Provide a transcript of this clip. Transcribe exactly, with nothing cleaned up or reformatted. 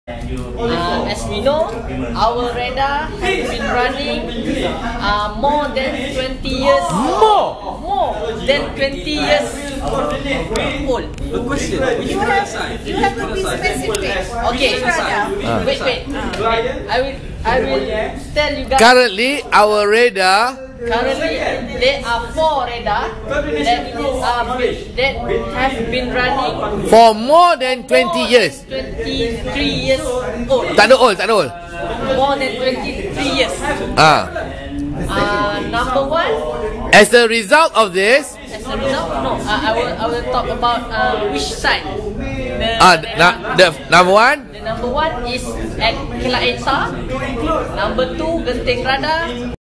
Uh, as we know, our radar has been running uh, more than twenty years. More? More than twenty years old. The question, which You have, you have to be specific. Okay, Uh. wait, wait. I will, I will tell you guys. Currently, our radar Currently, there are four radar that are that have been running for more than twenty years. twenty-three years old. Tak ada old, tak ada old. More than twenty-three years. Ah. Uh, number one. As a result of this, As a result, no. Uh, I will I will talk about uh, which side. The, ah, na, the number one, the number one is at Kelak Esa. Number two, Genting Radar.